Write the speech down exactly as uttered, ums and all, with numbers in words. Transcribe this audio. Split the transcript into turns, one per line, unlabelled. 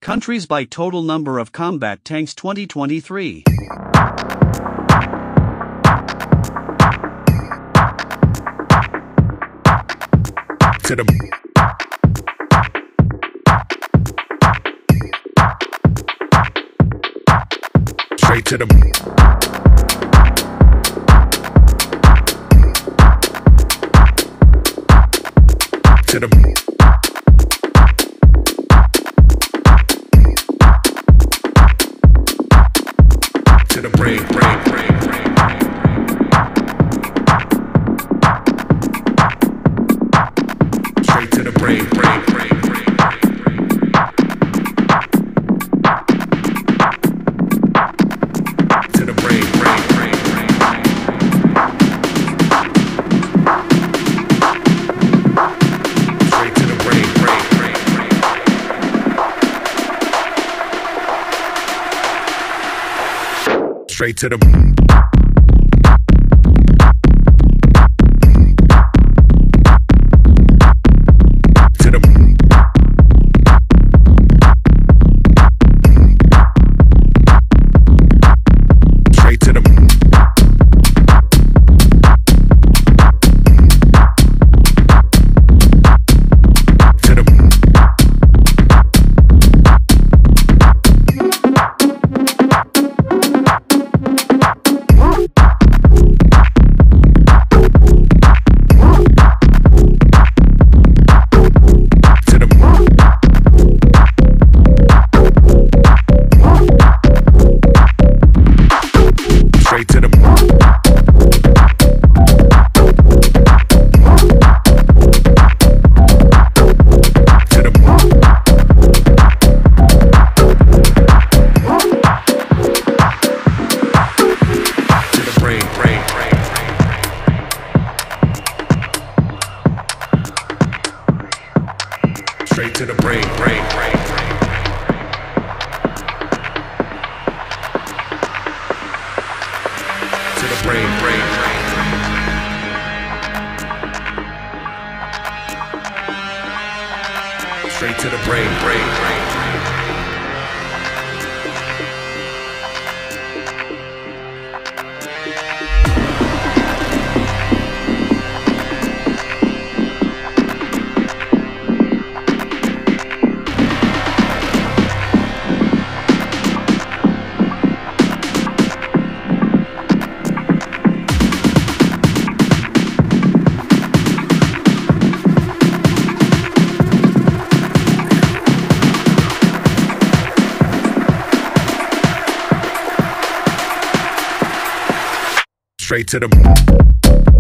Countries by total number of combat tanks twenty twenty-three.
To the straight to the to the to the brain, brain, brain, brain, straight to the brain, brain, brain, brain, to the brain, brain, brain, brain, straight to the brain, brain, brain, straight to the to the straight to the to the straight to the to the to the brain, brain, brain, straight to the brain, brain, brain, to the brain, brain, brain, straight to the brain, brain, brain, straight to the